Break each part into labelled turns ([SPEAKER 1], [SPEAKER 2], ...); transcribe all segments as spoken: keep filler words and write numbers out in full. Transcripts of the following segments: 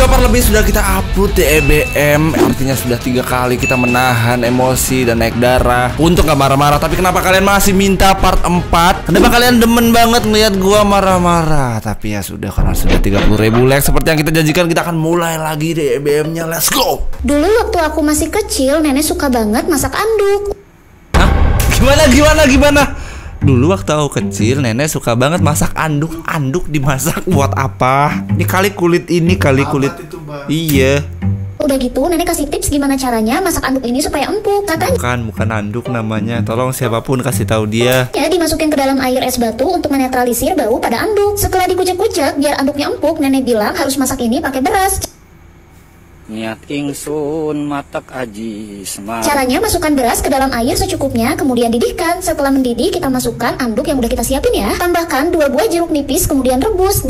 [SPEAKER 1] Developer lebih sudah kita upload di E B M. Artinya sudah tiga kali kita menahan emosi dan naik darah untuk gak marah-marah. Tapi kenapa kalian masih minta part empat? Kenapa kalian demen banget ngeliat gua marah-marah? Tapi ya sudah, karena sudah tiga puluh ribu like seperti yang kita janjikan, kita akan mulai lagi di E B M-nya. Let's go.
[SPEAKER 2] Dulu waktu aku masih kecil, nenek suka banget masak anduk.
[SPEAKER 1] Hah? Gimana gimana gimana? Dulu waktu aku kecil, nenek suka banget masak anduk. Anduk dimasak buat apa? Ini kali kulit ini, kali kulit itu, iya.
[SPEAKER 2] Udah gitu, nenek kasih tips gimana caranya masak anduk ini supaya empuk. Katanya
[SPEAKER 1] Bukan, bukan anduk namanya. Tolong siapapun kasih tahu dia.
[SPEAKER 2] ya dimasukin ke dalam air es batu untuk menetralisir bau pada anduk. Setelah dikucek-kucek biar anduknya empuk, nenek bilang harus masak ini pakai beras.
[SPEAKER 3] Niat ingsun matak aji semar.
[SPEAKER 2] Caranya masukkan beras ke dalam air secukupnya, kemudian didihkan. Setelah mendidih, kita masukkan anduk yang udah kita siapin ya. Tambahkan dua buah jeruk nipis, kemudian rebus.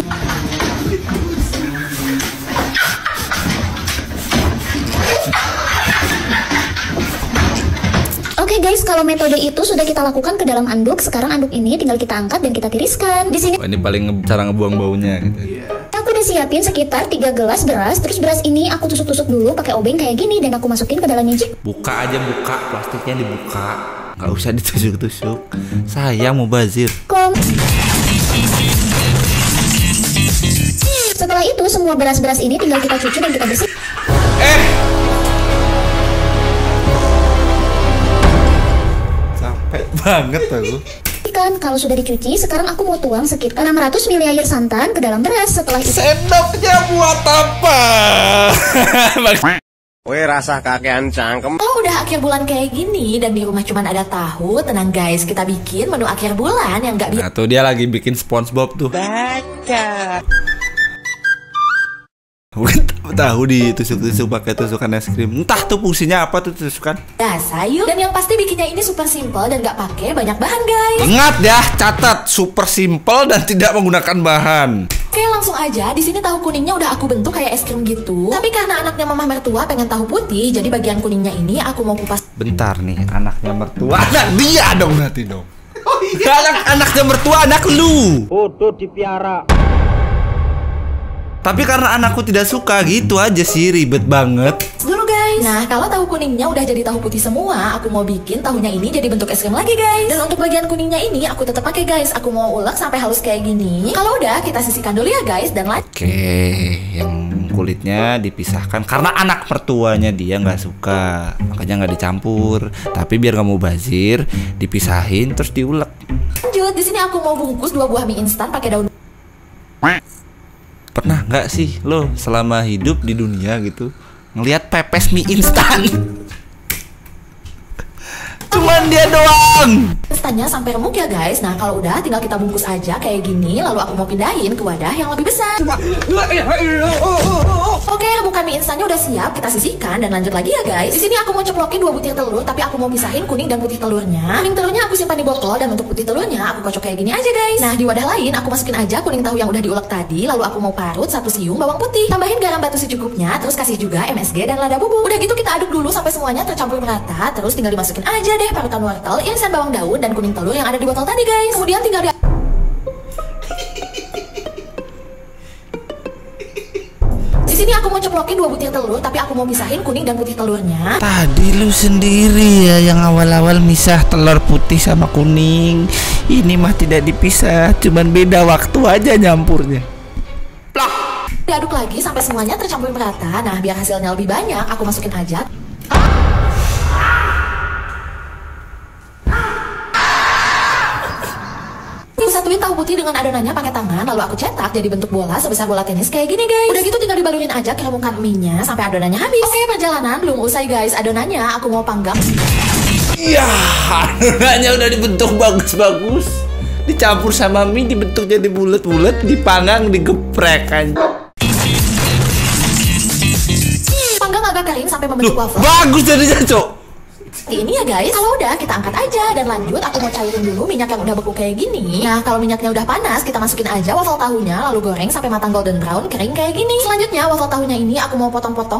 [SPEAKER 2] Oke guys, kalau metode itu sudah kita lakukan ke dalam anduk, sekarang anduk ini tinggal kita angkat dan kita tiriskan. Di sini
[SPEAKER 1] Oh, ini paling nge cara ngebuang baunya gitu.
[SPEAKER 2] aku udah siapin sekitar tiga gelas beras. Terus beras ini aku tusuk-tusuk dulu pakai obeng kayak gini dan aku masukin ke dalam jik.
[SPEAKER 1] Buka aja, buka plastiknya, dibuka. Nggak usah ditusuk-tusuk. Sayang mubazir.
[SPEAKER 2] Kom. Setelah itu semua beras-beras ini tinggal kita cuci dan kita bersih.
[SPEAKER 1] Eh. Capek banget aku.
[SPEAKER 2] Kan kalau sudah dicuci, sekarang aku mau tuang sekitar enam ratus mililiter air santan ke dalam beras. Setelah itu
[SPEAKER 1] Sendoknya buat apa?
[SPEAKER 4] Weh, rasa kakean cangkem.
[SPEAKER 5] Oh, udah akhir bulan kayak gini dan di rumah cuman ada tahu. Tenang guys, kita bikin menu akhir bulan yang gak biasa.
[SPEAKER 1] Nah, tuh dia lagi bikin SpongeBob tuh.
[SPEAKER 5] Baca.
[SPEAKER 1] Bukan tahu ditusuk-tusuk pakai tusukan es krim. Entah tuh fungsinya apa tuh tusukan.
[SPEAKER 5] Biasa yuk. Dan yang pasti bikinnya ini super simple dan gak pakai banyak bahan guys.
[SPEAKER 1] Ingat ya, catat super simple dan tidak menggunakan bahan.
[SPEAKER 5] Oke, langsung aja. Di sini tahu kuningnya udah aku bentuk kayak es krim gitu. Tapi karena anaknya mama mertua pengen tahu putih, jadi bagian kuningnya ini aku mau kupas.
[SPEAKER 1] Bentar nih, anaknya mertua. Anak dia dong berarti dong. Oh iya. Anak anaknya mertua anak lu.
[SPEAKER 3] Kudu dipiara.
[SPEAKER 1] Tapi karena anakku tidak suka gitu aja sih, ribet banget.
[SPEAKER 5] Dulu guys. Nah, kalau tahu kuningnya udah jadi tahu putih semua, aku mau bikin tahunya ini jadi bentuk es krim lagi guys. Dan untuk bagian kuningnya ini aku tetap pakai guys. Aku mau ulek sampai halus kayak gini. Kalau udah kita sisihkan dulu ya guys dan lanjut.
[SPEAKER 1] Oke, yang kulitnya dipisahkan karena anak mertuanya dia nggak suka, makanya nggak dicampur. Tapi biar nggak mau bazir, dipisahin terus diulek.
[SPEAKER 5] Lanjut, di sini aku mau bungkus dua buah mie instan pakai daun.
[SPEAKER 1] Pernah nggak sih lo selama hidup di dunia gitu ngelihat pepes mie instan? Cuman dia doang.
[SPEAKER 5] Instannya sampai remuk ya guys. Nah kalau udah tinggal kita bungkus aja kayak gini. Lalu aku mau pindahin ke wadah yang lebih besar. Oke, remukan mie instannya udah siap. Kita sisihkan dan lanjut lagi ya guys. Di sini aku mau ceplokin dua butir telur, tapi aku mau pisahin kuning dan putih telurnya. Kuning telurnya aku simpan di botol dan untuk putih telurnya aku kocok kayak gini aja guys. Nah di wadah lain aku masukin aja kuning tahu yang udah diulek tadi. Lalu aku mau parut satu siung bawang putih. Tambahin garam batu secukupnya. Terus kasih juga M S G dan lada bubuk. Udah gitu kita aduk dulu sampai semuanya tercampur merata. Terus tinggal dimasukin aja deh parutan wortel, irisan bawang daun dan kuning telur yang ada di botol tadi guys. Kemudian tinggal di Di sini aku mau ceplokin dua butir telur, tapi aku mau pisahin kuning dan putih telurnya.
[SPEAKER 1] Tadi lu sendiri ya yang awal-awal misah telur putih sama kuning. Ini mah tidak dipisah, cuman beda waktu aja nyampurnya. Plak.
[SPEAKER 5] Diaduk lagi sampai semuanya tercampur merata. Nah, biar hasilnya lebih banyak, aku masukin aja. Satuin tahu putih dengan adonannya pakai tangan, lalu aku cetak jadi bentuk bola sebesar bola tenis kayak gini guys. Udah gitu tinggal dibalurin aja ke remukan mie-nya sampai adonannya habis. Oke, perjalanan belum usai guys. Adonannya aku mau panggang.
[SPEAKER 1] Iya, adonannya udah dibentuk bagus-bagus. Dicampur sama mie dibentuk jadi bulat-bulat, dipanggang, digeprek aja.
[SPEAKER 5] Panggang agak kering sampai membentuk waffle.
[SPEAKER 1] Bagus jadinya, Cok.
[SPEAKER 5] Ini ya guys, kalau udah kita angkat aja dan lanjut aku mau cairin dulu minyak yang udah beku kayak gini. Nah kalau minyaknya udah panas kita masukin aja waffle tahunya lalu goreng sampai matang golden brown kering kayak gini. Selanjutnya waffle tahunya ini aku mau potong-potong.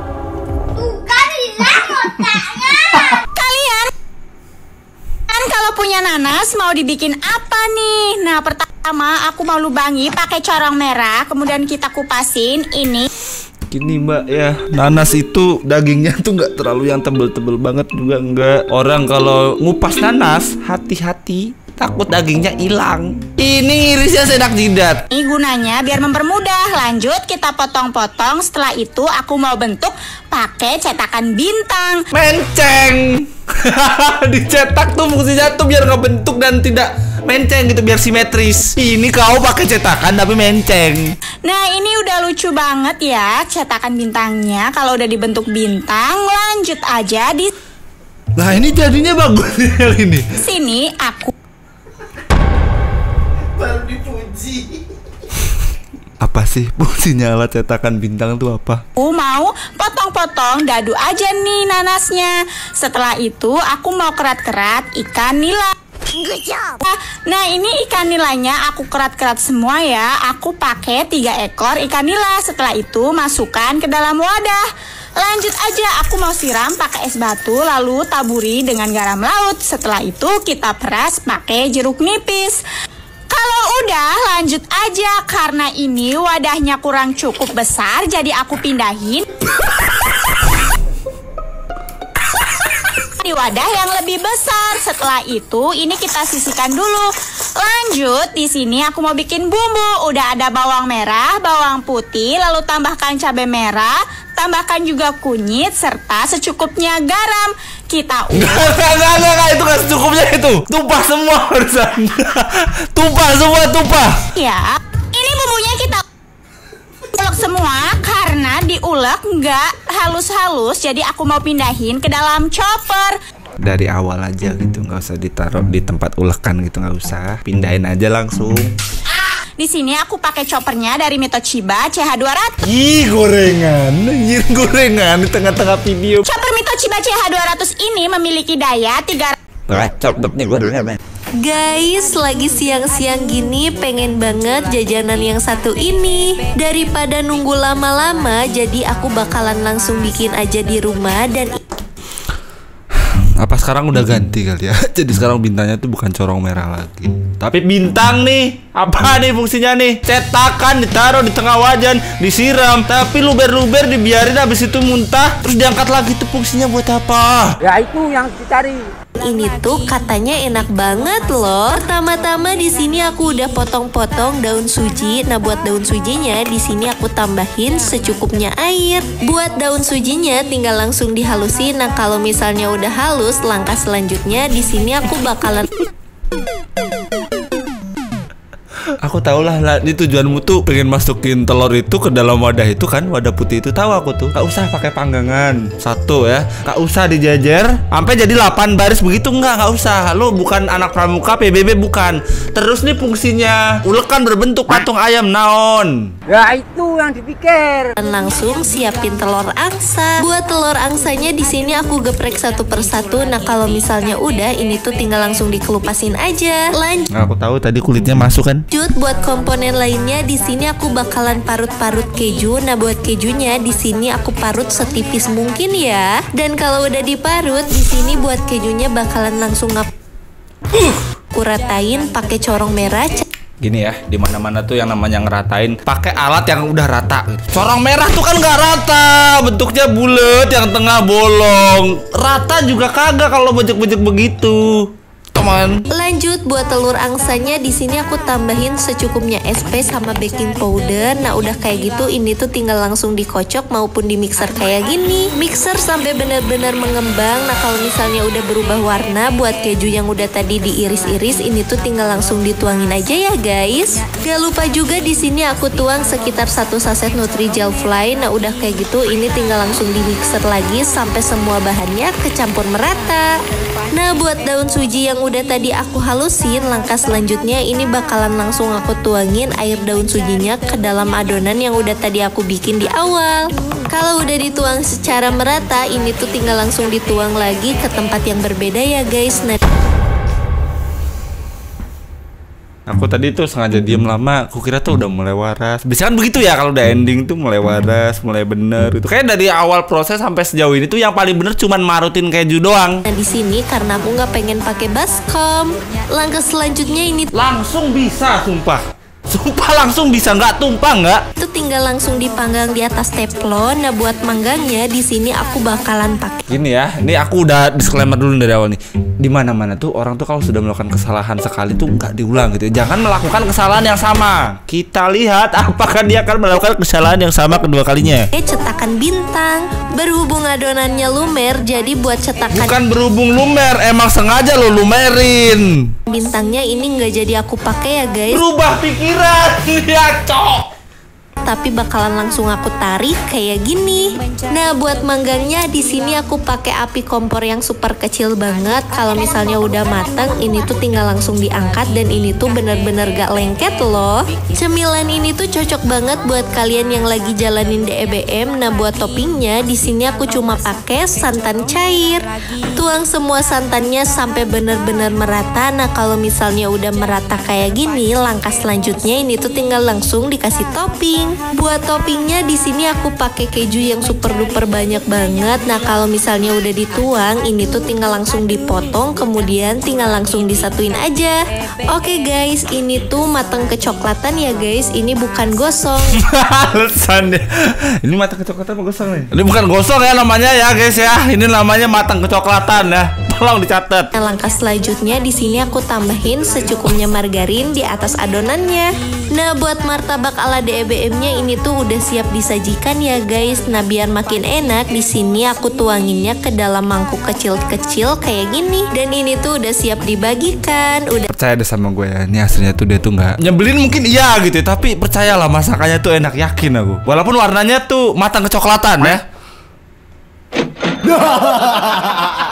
[SPEAKER 5] Kalian kan kalau
[SPEAKER 6] mau punya nanas, mau dibikin apa nih? Nah, pertama aku mau lubangi pakai corong merah, kemudian kita kupasin ini.
[SPEAKER 1] Gini mbak ya, nanas itu dagingnya tuh nggak terlalu yang tebel-tebel banget juga enggak. Orang kalau ngupas nanas, hati-hati, takut dagingnya hilang. Ini irisnya sedak jidat.
[SPEAKER 6] Ini gunanya biar mempermudah. Lanjut kita potong-potong. Setelah itu aku mau bentuk pakai cetakan bintang.
[SPEAKER 1] Menceng. Dicetak tuh fungsinya tuh biar nggak bentuk dan tidak menceng gitu, biar simetris. Ini kau pakai cetakan tapi menceng.
[SPEAKER 6] Nah ini udah lucu banget ya cetakan bintangnya. Kalau udah dibentuk bintang, lanjut aja di.
[SPEAKER 1] Nah ini jadinya bagus ini.
[SPEAKER 6] Sini aku
[SPEAKER 1] baru dipuji. Apa sih fungsinya alat cetakan bintang tuh apa?
[SPEAKER 6] Aku mau potong-potong dadu aja nih nanasnya. Setelah itu aku mau kerat-kerat ikan nila. Nah ini ikan nilanya aku kerat-kerat semua ya. Aku pakai tiga ekor ikan nila. Setelah itu masukkan ke dalam wadah. Lanjut aja aku mau siram pakai es batu, lalu taburi dengan garam laut. Setelah itu kita peras pakai jeruk nipis. Kalau udah lanjut aja, karena ini wadahnya kurang cukup besar, jadi aku pindahin di wadah yang lebih besar. Setelah itu ini kita sisihkan dulu. Lanjut di sini aku mau bikin bumbu. Udah ada bawang merah, bawang putih, lalu tambahkan cabai merah, tambahkan juga kunyit serta secukupnya garam. Kita
[SPEAKER 1] Enggak, enggak, enggak, enggak, itu gak secukupnya itu. Tumpah semua barusan. Tumpah semua, tumpah.
[SPEAKER 6] Ya, ini bumbunya kita ulek semua karena diulek nggak halus-halus. Jadi aku mau pindahin ke dalam chopper.
[SPEAKER 1] Dari awal aja gitu, nggak usah ditaruh di tempat ulekan gitu, nggak usah. Pindahin aja langsung.
[SPEAKER 6] Di sini aku pakai choppernya dari Mitochiba C H dua ratus.
[SPEAKER 1] Ih, gorengan, anjir gorengan di tengah-tengah video.
[SPEAKER 6] Chopper Mitochiba C H dua ratus ini memiliki daya tiga ratus.
[SPEAKER 7] Guys, lagi siang-siang gini pengen banget jajanan yang satu ini. Daripada nunggu lama-lama, jadi aku bakalan langsung bikin aja di rumah. Dan
[SPEAKER 1] apa sekarang udah ganti kali ya? Jadi sekarang bintangnya tuh bukan corong merah lagi, tapi bintang nih. Apa nih fungsinya nih? Cetakan ditaruh di tengah wajan, disiram, tapi luber-luber dibiarin, habis itu muntah, terus diangkat lagi. Tuh fungsinya buat apa?
[SPEAKER 3] Ya itu yang dicari.
[SPEAKER 7] ini tuh katanya enak banget loh. Pertama-tama di sini aku udah potong-potong daun suji. Nah, buat daun sujinya di sini aku tambahin secukupnya air. Buat daun sujinya tinggal langsung dihalusin. Nah, kalau misalnya udah halus, langkah selanjutnya di sini aku bakalan
[SPEAKER 1] Aku tahu lah, lah, ini tujuanmu tuh pengen masukin telur itu ke dalam wadah itu kan, wadah putih itu, tahu aku tuh. Gak usah pakai panggangan satu ya, gak usah dijajar sampai jadi delapan baris begitu, enggak, gak usah. Lo bukan anak pramuka P B B, bukan. Terus nih fungsinya ulekan berbentuk patung ayam naon.
[SPEAKER 3] Ya itu yang dipikir.
[SPEAKER 7] Dan langsung siapin telur angsa. Buat telur angsanya di sini aku geprek satu persatu. Nah, kalau misalnya udah, ini tuh tinggal langsung dikelupasin aja. Lanjut.
[SPEAKER 1] Nah, aku tahu tadi kulitnya masuk kan.
[SPEAKER 7] Lanjut buat komponen lainnya di sini aku bakalan parut-parut keju. Nah, buat kejunya di sini aku parut setipis mungkin ya. Dan kalau udah diparut di sini buat kejunya bakalan langsung ngap. Uh, aku ratain pakai corong merah.
[SPEAKER 1] Gini ya, di mana-mana tuh yang namanya ngeratain pakai alat yang udah rata. Corong merah tuh kan nggak rata, bentuknya bulat, yang tengah bolong. Rata juga kagak kalau bejek-bejek begitu. Teman.
[SPEAKER 7] Lanjut buat telur angsanya di sini aku tambahin secukupnya es pe sama baking powder. Nah, udah kayak gitu ini tuh tinggal langsung dikocok maupun di mixer kayak gini. Mixer sampai benar-benar mengembang. Nah, kalau misalnya udah berubah warna, buat keju yang udah tadi diiris-iris ini tuh tinggal langsung dituangin aja ya guys. Gak lupa juga di sini aku tuang sekitar satu saset Nutrijel Fly. Nah, udah kayak gitu ini tinggal langsung di mixer lagi sampai semua bahannya kecampur merata. Nah, buat daun suji yang udah tadi aku halusin, langkah selanjutnya ini bakalan langsung aku tuangin air daun sujinya ke dalam adonan yang udah tadi aku bikin di awal. Kalau udah dituang secara merata, ini tuh tinggal langsung dituang lagi ke tempat yang berbeda ya guys. Nah,
[SPEAKER 1] Aku tadi tuh sengaja diem lama, aku kira tuh udah mulai waras. Biasanya kan begitu ya, kalau udah ending tuh mulai waras, mulai bener gitu. Kayak dari awal proses sampai sejauh ini tuh yang paling bener cuman marutin keju doang.
[SPEAKER 7] Nah di sini karena aku nggak pengen pakai baskom, langkah selanjutnya ini
[SPEAKER 1] Langsung bisa, sumpah. Sumpah langsung bisa, nggak tumpah nggak?
[SPEAKER 7] itu tinggal langsung dipanggang di atas teflon. Nah buat manggangnya di sini aku bakalan pakai.
[SPEAKER 1] Gini ya, ini aku udah disclaimer dulu dari awal nih. Di mana-mana tuh orang tuh kalau sudah melakukan kesalahan sekali tuh nggak diulang gitu. Jangan melakukan kesalahan yang sama. Kita lihat apakah dia akan melakukan kesalahan yang sama kedua kalinya.
[SPEAKER 7] Cetakan bintang. Berhubung adonannya lumer, jadi buat cetakan
[SPEAKER 1] Bukan berhubung lumer, emang sengaja lo lumerin.
[SPEAKER 7] bintangnya ini nggak jadi aku pakai ya guys.
[SPEAKER 1] Berubah pikiran, ya cok.
[SPEAKER 7] Tapi bakalan langsung aku tarik kayak gini. Nah buat manggangnya di sini aku pakai api kompor yang super kecil banget. Kalau misalnya udah matang, ini tuh tinggal langsung diangkat dan ini tuh bener-bener gak lengket loh. Cemilan ini tuh cocok banget buat kalian yang lagi jalanin D E B M. Nah buat toppingnya di sini aku cuma pakai santan cair. Tuang semua santannya sampai bener-bener merata. Nah kalau misalnya udah merata kayak gini, langkah selanjutnya ini tuh tinggal langsung dikasih topping. Buat toppingnya di sini aku pakai keju yang super duper banyak banget. Nah kalau misalnya udah dituang, ini tuh tinggal langsung dipotong, kemudian tinggal langsung disatuin aja. Oke guys, ini tuh matang kecoklatan ya guys. Ini bukan gosong.
[SPEAKER 1] Alasan deh. Ini matang kecoklatan apa gosong nih? Ini bukan gosong ya namanya ya guys ya. Ini namanya matang kecoklatan ya. Tolong dicatat.
[SPEAKER 7] Nah, langkah selanjutnya di sini aku tambahin secukupnya margarin di atas adonannya. Nah buat martabak ala D E B M-nya ini tuh udah siap disajikan ya guys. Nah biar makin enak, di sini aku tuanginnya ke dalam mangkuk kecil-kecil kayak gini. Dan ini tuh udah siap dibagikan. Udah
[SPEAKER 1] Percaya deh sama gue ya. Ini aslinya tuh dia tuh nggak nyebelin mungkin iya gitu ya, tapi percayalah masakannya tuh enak, yakin aku. Walaupun warnanya tuh matang kecoklatan ya.